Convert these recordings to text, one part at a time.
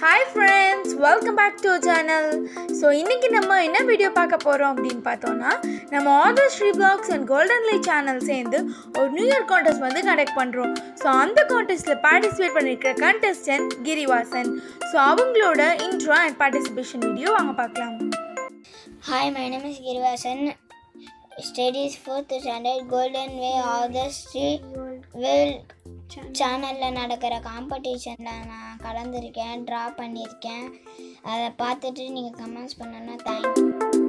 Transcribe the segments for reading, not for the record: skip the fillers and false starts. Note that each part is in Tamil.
Hi friends, welcome back to our channel. So இன்னைக்கு நம்ம என்ன வீடியோ பார்க்க போறோம் அப்படினு பார்த்தோம்னா நம்ம Author Sri Vlogs and Golden Light channel சேர்ந்து ஒரு நியூ இயர் கான்டெஸ்ட் வந்து கண்டக்ட் பண்றோம். So அந்த கான்டெஸ்ட்ல பார்ட்டிசிபேட் பண்ணிருக்கிற கண்டெஸ்டன்ட் கிரிவாசன். So அவங்களோட இன்ட்ரோ and participation வீடியோ வாங்க பார்க்கலாம். Hi, my name is Girivasan. Studies 4th standard Golden Way Author Sri will சேனல்ல நடக்கிற காம்படிஷன்ல நான் கலந்துருக்கேன், டிரா பண்ணியிருக்கேன். அதை பார்த்துட்டு நீங்கள் கமெண்ட்ஸ் பண்ணனா thank you.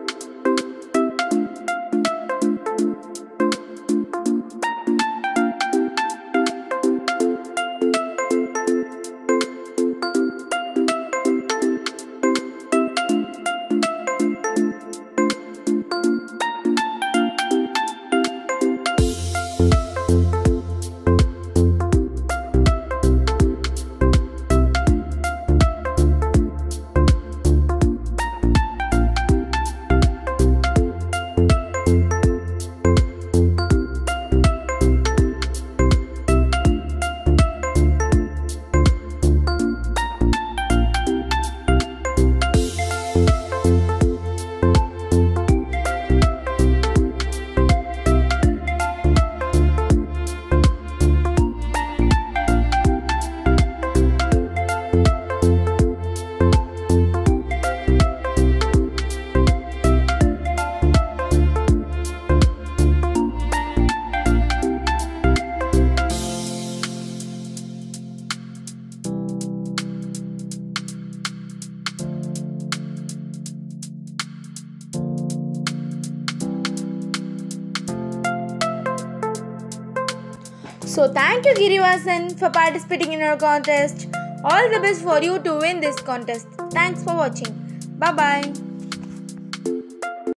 So thank you Girivasan for participating in our contest. All the best for you to win this contest. Thanks for watching. Bye bye.